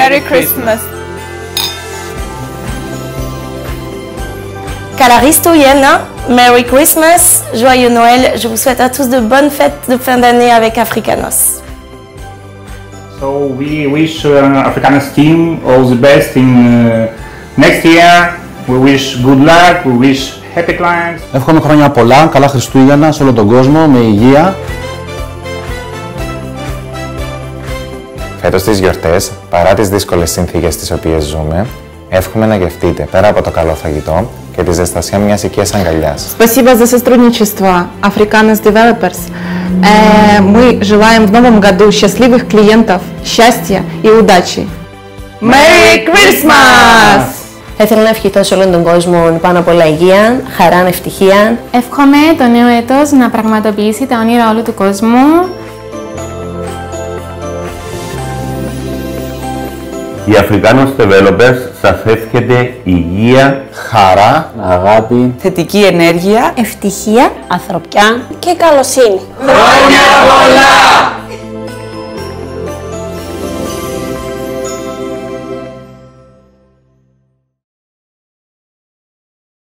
Merry Christmas. Καλά Χριστούγεννα, Merry Christmas, Joyeux Noël. Je vous souhaite à tous de bonnes fêtes de fin d'année avec Africanos. So we wish Africanos team all the best in next year. We wish good luck, we wish happy clients. Εύχομαι χρόνια πολλά, καλά Χριστούγεννα σε όλο τον κόσμο, με υγεία. Φέτος τις γιορτές, παρά τις δύσκολες συνθήκες τις οποίες ζούμε, εύχομαι να γευτείτε πέρα από το καλό φαγητό και τη ζεστασία μιας οικίας αγκαλιάς. Спасибо за сотрудничество, Africanos Developers. Мы желаем в новом году счастливых клиентов, счастья и удачи. Merry Christmas! Θα ήθελα να ευχηθώ σε όλον τον κόσμο πάνω απ' όλα υγεία, χαρά, ευτυχία. Εύχομαι το νέο έτος να πραγματοποιήσει τα όνειρα όλου του κόσμου. Οι Africanos Developers σας εύχεται υγεία, Χαρά, αγάπη, Θετική ενέργεια, Ευτυχία, ανθρωπιά και καλοσύνη. χρόνια πολλά!